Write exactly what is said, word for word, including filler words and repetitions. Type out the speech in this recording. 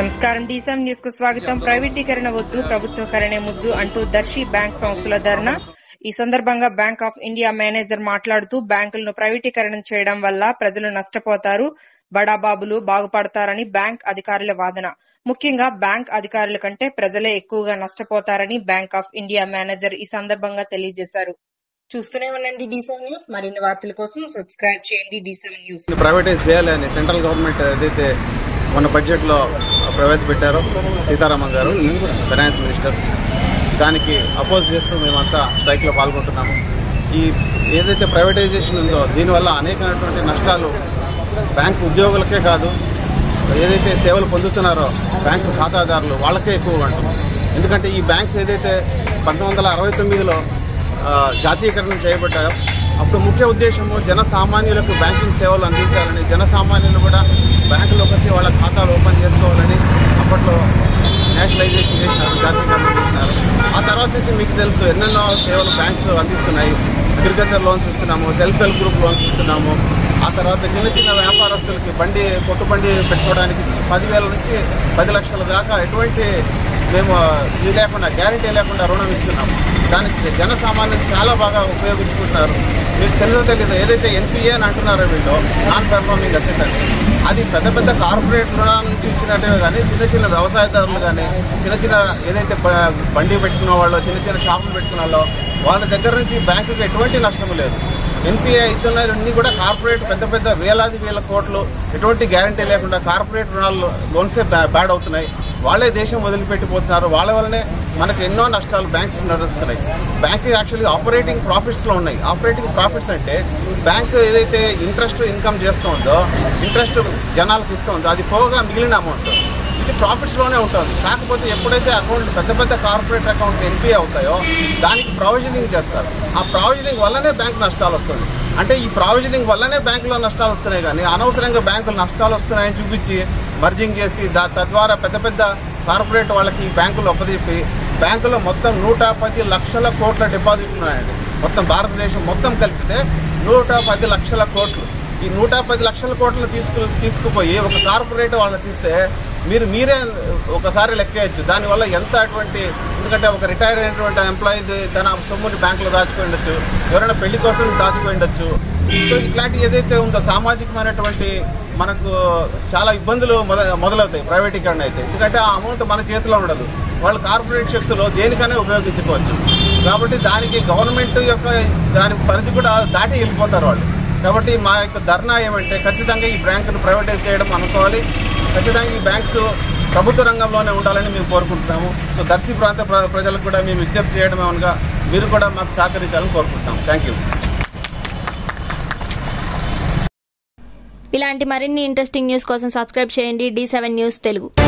నమస్కారం. DCM news కు స్వాగతం. ప్రైవేటీకరణ వద్దు, ప్రభుత్వకరణే ముద్దు అంటూ దర్శి బ్యాంక్ సంస్థల ధర్నా. ఈ సందర్భంగా బ్యాంక్ ఆఫ్ ఇండియా మేనేజర్ మాట్లాడుతూ బ్యాంకులను ప్రైవేటీకరణ చేయడం వల్ల ప్రజలు నష్టపోతారు, బడాబాబులు బాగుపడతారని బ్యాంక్ అధికారుల వాదన. ముఖ్యంగా బ్యాంక్ అధికారుల కంటే ప్రజలే ఎక్కువగా నష్టపోతారని బ్యాంక్ ఆఫ్ ఇండియా మేనేజర్ ఈ సందర్భంగా తెలియజేశారు. చూస్తూనే ఉండండి డీసీఎం న్యూస్. మరిన్ని వార్తల కోసం సబ్స్క్రైబ్ చేయండి డీసీఎం న్యూస్. ప్రైవేటైజ్ చేయాలని సెంట్రల్ గవర్నమెంట్ ఏదైతే మన బడ్జెట్ లో ప్రవేశపెట్టారో సీతారామన్ గారు ఫైనాన్స్ మినిస్టర్, దానికి అపోజ్ చేస్తూ మేమంతా స్ట్రైక్ లో పాల్గొంటున్నాము. ఈ ఏదైతే ప్రైవేటైజేషన్ ఉందో దీనివల్ల అనేకమైనటువంటి నష్టాలు బ్యాంకు ఉద్యోగులకే కాదు, ఏదైతే సేవలు పొందుతున్నారో బ్యాంకు ఖాతాదారులు వాళ్ళకే ఎక్కువగా ఉంటుంది. ఎందుకంటే ఈ బ్యాంక్స్ ఏదైతే పంతొమ్మిది వందల అరవై తొమ్మిదిలో జాతీయకరణ చేయబడ్డాయో అప్పుడు ముఖ్య ఉద్దేశము జన సామాన్యులకు బ్యాంకింగ్ సేవలు అందించాలని, జన సామాన్యులు కూడా బ్యాంకులోకి వచ్చి వాళ్ళ ఖాతాలు ఓపెన్ చేసుకోవాలని అప్పట్లో నేషనలైజేషన్ చేసినారు, జాతీయకరణ చేసినారు. ఆ తర్వాత నుంచి మీకు తెలుసు ఎన్నెన్నో సేవలు బ్యాంక్స్ అందిస్తున్నాయి. అగ్రికల్చర్ లోన్స్ ఇస్తున్నాము, సెల్ఫ్ హెల్ప్ గ్రూప్ లోన్స్ ఇస్తున్నాము. ఆ తర్వాత చిన్న చిన్న వ్యాపారస్తులకి బండి కొట్టు బండి పెట్టుకోవడానికి పదివేల నుంచి పది లక్షల దాకా ఎటువంటి మేము ఇది లేకుండా గ్యారంటీ లేకుండా రుణం ఇస్తున్నాము. దానికి జన సామాన్యులు చాలా బాగా ఉపయోగించుకుంటున్నారు. మీకు తెలుసో తెలీదు, ఏదైతే ఎన్పీఏ అని అంటున్నారో వీళ్ళు నాన్ పెర్ఫార్మింగ్ అసెట్ అని, అది పెద్ద పెద్ద కార్పొరేట్ రుణాలను ఇచ్చినట్టే కానీ చిన్న చిన్న వ్యవసాయదారులు కానీ చిన్న చిన్న ఏదైతే బండి పెట్టుకున్న వాళ్ళు, చిన్న చిన్న షాపులు పెట్టుకున్న వాళ్ళు, వాళ్ళ దగ్గర నుంచి బ్యాంకుకి ఎటువంటి నష్టం లేదు. ఎన్పీఏ ఇస్తున్నవన్నీ కూడా కార్పొరేట్ పెద్ద పెద్ద వేలాది వేల కోట్లు ఎటువంటి గ్యారంటీ లేకుండా కార్పొరేట్ రుణాలు లోన్సే బ్యాడ్ అవుతున్నాయి. వాళ్ళే దేశం వదిలిపెట్టిపోతున్నారు. వాళ్ళ వల్లనే మనకు ఎన్నో నష్టాలు బ్యాంక్స్ నడుస్తున్నాయి. బ్యాంక్ యాక్చువల్లీ ఆపరేటింగ్ ప్రాఫిట్స్ లో ఉన్నాయి. ఆపరేటింగ్ ప్రాఫిట్స్ అంటే బ్యాంక్ ఏదైతే ఇంట్రెస్ట్ ఇన్కమ్ చేస్తూ ఉందో, ఇంట్రెస్ట్ జనాలకు ఇస్తుందో అది పోగా మిగిలిన అమౌంట్ ఇది ప్రాఫిట్స్ లోనే ఉంటుంది. కాకపోతే ఎప్పుడైతే అకౌంట్ పెద్ద పెద్ద కార్పొరేట్ అకౌంట్ ఎన్పీఏ అవుతాయో దానికి ప్రావిజనింగ్ చేస్తారు. ఆ ప్రావిజనింగ్ వల్లనే బ్యాంక్ నష్టాలు వస్తుంది. అంటే ఈ ప్రావిజనింగ్ వల్లనే బ్యాంకులో నష్టాలు వస్తున్నాయి కానీ అనవసరంగా బ్యాంకులు నష్టాలు వస్తున్నాయని చూపించి మర్జింగ్ చేసి తద్వారా పెద్ద పెద్ద కార్పొరేట్ వాళ్ళకి బ్యాంకులు ఒప్పజెప్పి బ్యాంకులో మొత్తం నూట పది లక్షల కోట్ల డిపాజిట్ ఉన్నాయండి. మొత్తం భారతదేశం మొత్తం కలిపితే నూట పది లక్షల కోట్లు. ఈ నూట పది లక్షల కోట్లు తీసుకు తీసుకుపోయి ఒక కార్పొరేట్ వాళ్ళని తీస్తే మీరు మీరే ఒకసారి లెక్కేయచ్చు దానివల్ల ఎంత అటువంటి. ఎందుకంటే ఒక రిటైర్ అయినటువంటి ఎంప్లాయీ తన సొమ్ముని బ్యాంకులో దాచుకుని ఉండొచ్చు, ఎవరైనా పెళ్లి కోసం దాచుకుని ఉండొచ్చు. సో ఇట్లాంటి ఏదైతే ఉందో సామాజికమైనటువంటి మనకు చాలా ఇబ్బందులు మొద మొదలవుతాయి ప్రైవేటీకరణ అయితే. ఎందుకంటే ఆ అమౌంట్ మన చేతిలో ఉండదు, వాళ్ళు కార్పొరేట్ శక్తులు దేనికైనా ఉపయోగించుకోవచ్చు. కాబట్టి దానికి గవర్నమెంట్ యొక్క దాని పరిధి కూడా దాటి వెళ్ళిపోతారు వాళ్ళు. కాబట్టి మా యొక్క ధర్నా ఏమంటే ఖచ్చితంగా ఈ బ్యాంకును ప్రైవేటైజ్ చేయడం అనుకోవాలి. ఖచ్చితంగా ఈ బ్యాంక్స్ ప్రభుత్వ రంగంలోనే ఉండాలని మేము కోరుకుంటున్నాము. సో దర్శి ప్రాంత ప్రజలకు కూడా మేము విజ్ఞప్తి చేయడం ఏమనగా మీరు కూడా మాకు సహకరించాలని కోరుకుంటున్నాము. Thank you. ఇలాంటి మరిన్ని ఇంట్రెస్టింగ్ న్యూస్ కోసం సబ్స్క్రైబ్ చేయండి డి సెవెన్ న్యూస్ తెలుగు.